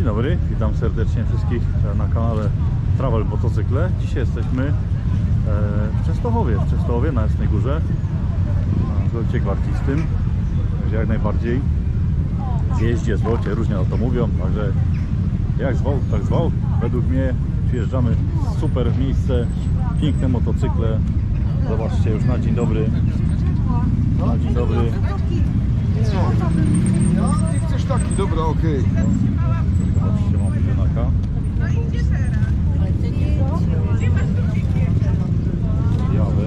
Dzień dobry, witam serdecznie wszystkich na kanale Travel Motocykle. Dzisiaj jesteśmy w Częstochowie na Jasnej Górze, na zlocie gwardzistym, gdzie jak najbardziej jeździe, zlocie, różnie o to mówią, także jak zwał, tak zwał. Według mnie przyjeżdżamy w super miejsce, piękne motocykle. Zobaczcie, już na dzień dobry. Na dzień dobry. Ty chcesz taki, dobra, okej. Zobaczcie, mamy Jonaka. Jawy.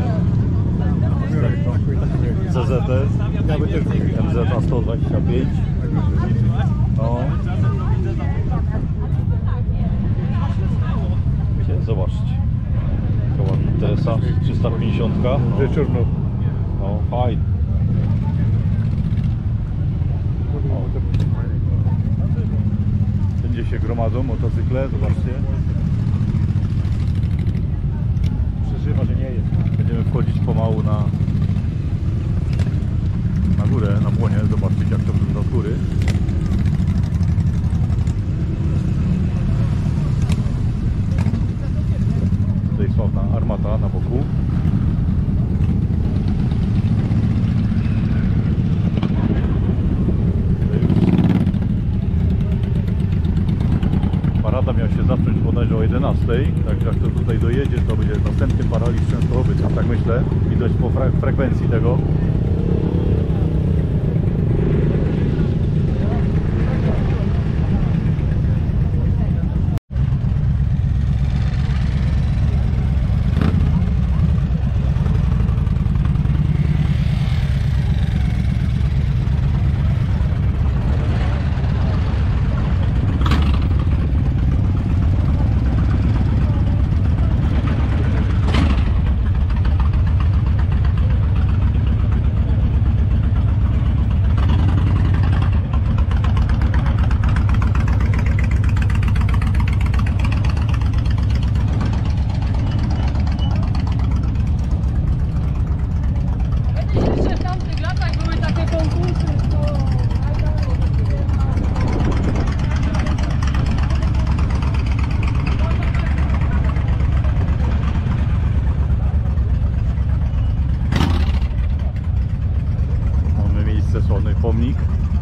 CZS. MZ 125. No. Zobaczcie. Taka ładna TSA 350. Wieczorno. No, fajnie. Wszędzie się gromadzą motocykle, zobaczcie. Przeżywa, że nie jest. Będziemy wchodzić pomału na górę, na błonie, zobaczyć jak to wygląda z góry. Tutaj sławna armata na boku. Parada miała się zacząć bodajże o 11, także jak to tutaj dojedzie, to będzie następny paraliż Częstochowy, tak myślę, widać po frekwencji tego. Sławny pomnik.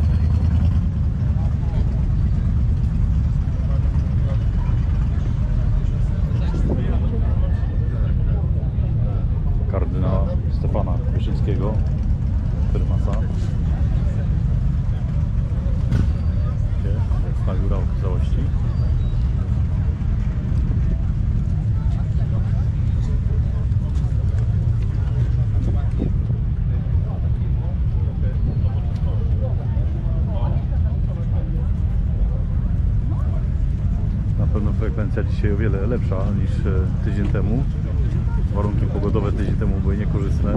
Kardynała Stefana Wyszyńskiego, prymasa. Jasna Góra w całości. Na pewno frekwencja dzisiaj o wiele lepsza niż tydzień temu. Warunki pogodowe tydzień temu były niekorzystne.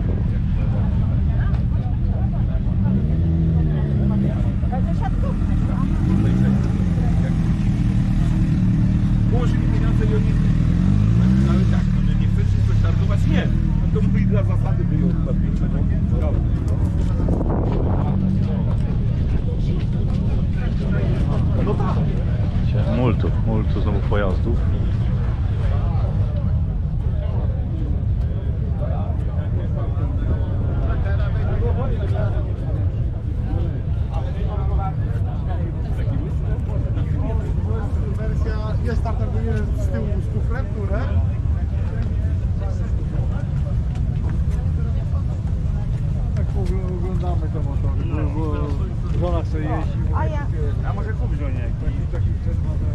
Położyli pieniądze i oni... Ale tak, no nie chcesz coś startować? Nie. No to mówi dla zasady wyjął chyba pieniądze. No tak. Multu znowu pojazdów. Jest starter z tyłu z kufrem, które? Tak oglądamy te motory, bo żona sobie jeździ. A może kup żonie? Taki czerwony.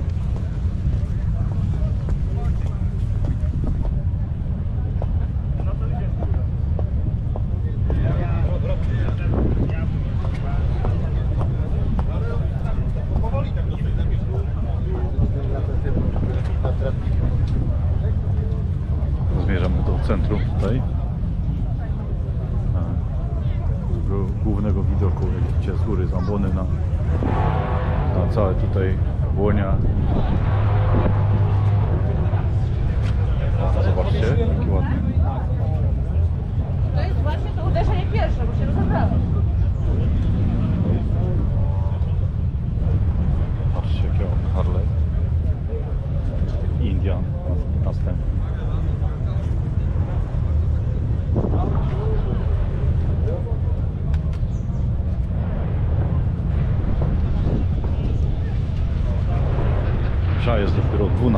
No to idzie. Powoli tak do tej zamieszku. Zmierzamy do centrum tutaj. Głównego widoku, jak widzicie, z góry, z ambony na całe tutaj Błonia. Zobaczcie, jaki ładny. To jest właśnie to uderzenie pierwsze, bo się rozebrało. Patrzcie, jakie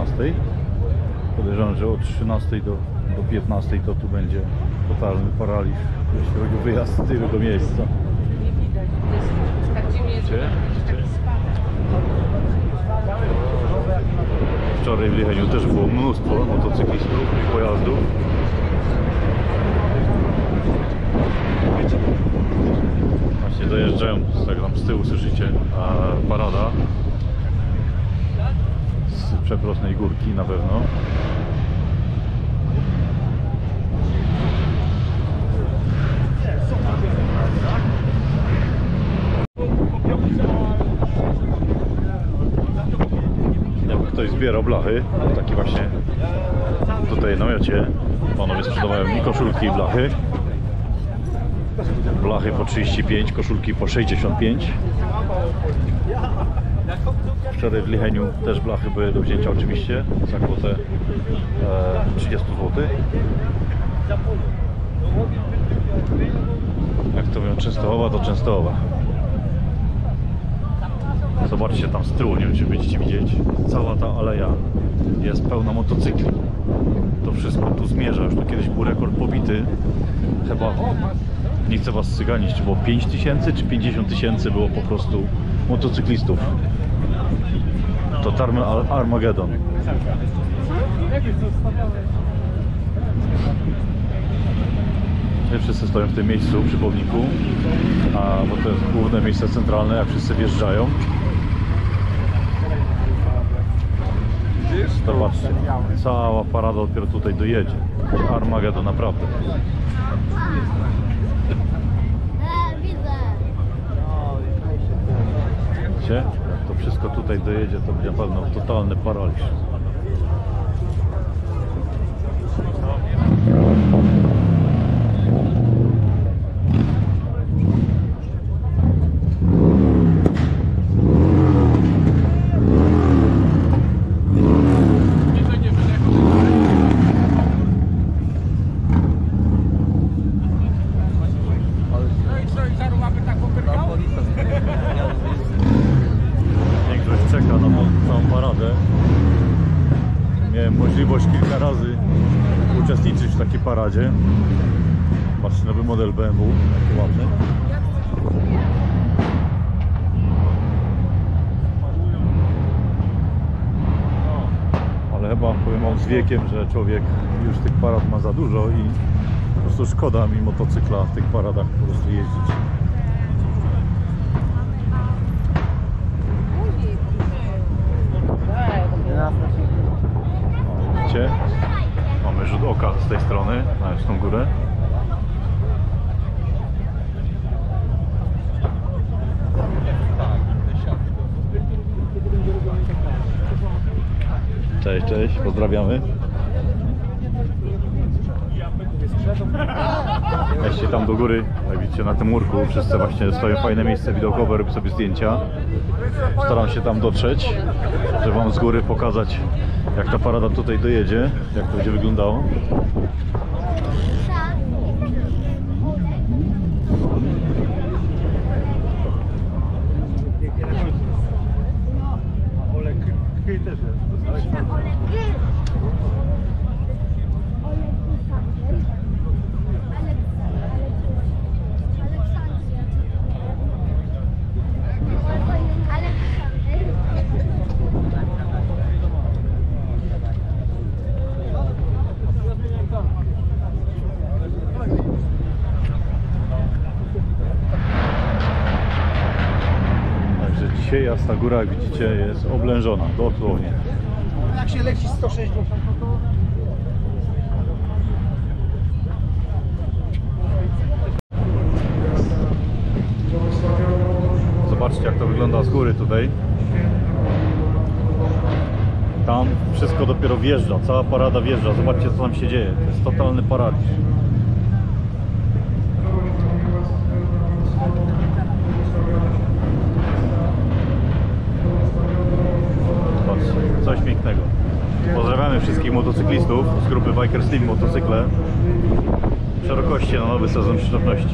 13. Podejrzewam, że od 13 do 15 to tu będzie totalny paraliż, jeśli chodzi o wyjazd z tego miejsca. Nie widać, tak dziwnie jest, Gdzie? taki spadek. Wczoraj w Licheniu też było mnóstwo motocyklistów i pojazdów. Właśnie dojeżdżają, tak tam z tyłu słyszycie, parada z przeprosnej górki na pewno. Jakby ktoś zbierał blachy, taki właśnie tutaj w namiocie panowie sprzedawają i koszulki i blachy. Blachy po 35, koszulki po 65. Wczoraj w Licheniu też blachy były do wzięcia oczywiście za kwotę 30 zł. Jak to mówią, Częstochowa to Częstochowa. Zobaczcie tam z tyłu, nie wiem czy będziecie widzieć. Cała ta aleja jest pełna motocykli. To wszystko tu zmierza. Już tu kiedyś był rekord pobity. Chyba, nie chcę was cyganić, czy było 5 000 czy 50 000 było po prostu motocyklistów. Totalny Armagedon. Wszyscy stoją w tym miejscu przy pomniku, bo to jest główne miejsce centralne, jak wszyscy wjeżdżają. Zobaczcie, cała parada dopiero tutaj dojedzie. Armagedon, naprawdę. Widzicie? Jak to wszystko tutaj dojedzie, to będzie na pewno totalny paraliż. Większość czeka na tą całą paradę. Miałem możliwość kilka razy uczestniczyć w takiej paradzie. Patrzcie, nowy model BMW, jaki ładny. Ale chyba powiem wam z wiekiem, że człowiek już tych parad ma za dużo i po prostu szkoda mi motocykla w tych paradach po prostu jeździć. Widzicie? Mamy rzut oka z tej strony na Jasną Górę. Cześć, cześć, pozdrawiamy. Weźcie tam do góry, jak widzicie na tym murku, wszyscy właśnie stoją fajne miejsce widokowe, robią sobie zdjęcia. Staram się tam dotrzeć, żeby wam z góry pokazać, jak ta parada tutaj dojedzie, jak to będzie wyglądało. Dzisiaj Jasna Góra, jak widzicie, jest oblężona, dosłownie. Jak się leci 160, to... Zobaczcie, jak to wygląda z góry tutaj. Tam wszystko dopiero wjeżdża, cała parada wjeżdża. Zobaczcie, co tam się dzieje. To jest totalny paraliż. Zobaczcie, coś pięknego. Pozdrawiamy wszystkich motocyklistów z grupy Biker Slim Motocykle. Szerokości na nowy sezon przyczepności.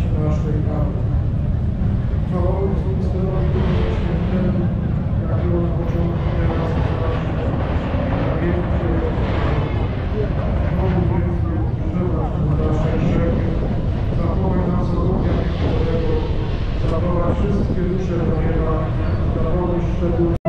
Zawołać wszystkie dusze do nieba, zawołać szczególnie